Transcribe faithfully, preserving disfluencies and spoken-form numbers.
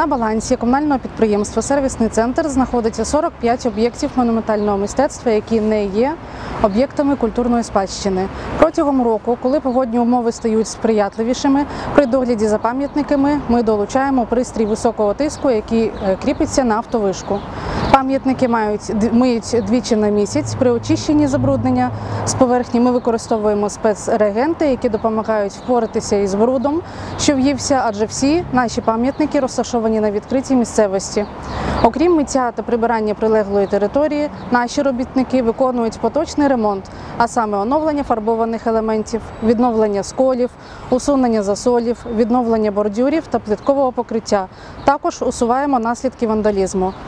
На балансі комунального підприємства «Сервісний центр» знаходиться сорок п'ять об'єктів монументального мистецтва, які не є об'єктами культурної спадщини. Протягом року, коли погодні умови стають сприятливішими, при догляді за пам'ятниками ми долучаємо пристрій високого тиску, який кріпиться на автовишку. Пам'ятники мають миють двічі на місяць. При очищенні забруднення з поверхні ми використовуємо спецреагенти, які допомагають впоратися із брудом, що в'ївся, адже всі наші пам'ятники розташовані на відкритій місцевості. Окрім миття та прибирання прилеглої території, наші робітники виконують поточний ремонт, а саме оновлення фарбованих елементів, відновлення сколів, усунення засолів, відновлення бордюрів та плиткового покриття. Також усуваємо наслідки вандалізму.